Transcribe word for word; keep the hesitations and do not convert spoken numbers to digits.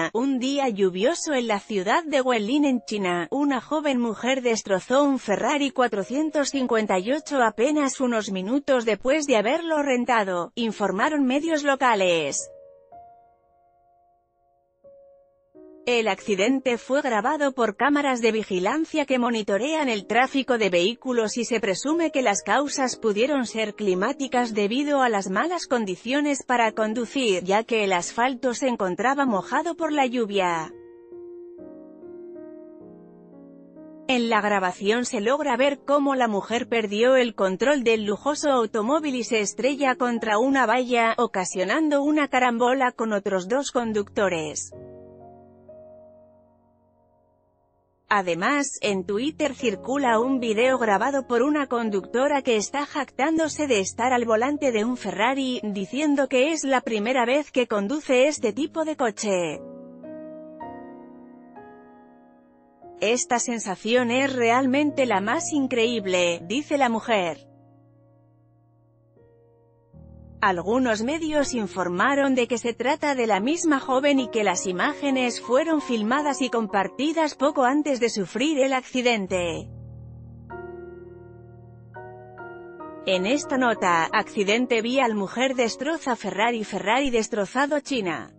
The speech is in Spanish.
China. Un día lluvioso en la ciudad de Guilin en China, una joven mujer destrozó un Ferrari cuatrocientos cincuenta y ocho apenas unos minutos después de haberlo rentado, informaron medios locales. El accidente fue grabado por cámaras de vigilancia que monitorean el tráfico de vehículos y se presume que las causas pudieron ser climáticas debido a las malas condiciones para conducir, ya que el asfalto se encontraba mojado por la lluvia. En la grabación se logra ver cómo la mujer perdió el control del lujoso automóvil y se estrella contra una valla, ocasionando una carambola con otros dos conductores. Además, en Twitter circula un video grabado por una conductora que está jactándose de estar al volante de un Ferrari, diciendo que es la primera vez que conduce este tipo de coche. Esta sensación es realmente la más increíble, dice la mujer. Algunos medios informaron de que se trata de la misma joven y que las imágenes fueron filmadas y compartidas poco antes de sufrir el accidente. En esta nota, accidente vial mujer destroza Ferrari Ferrari destrozado China.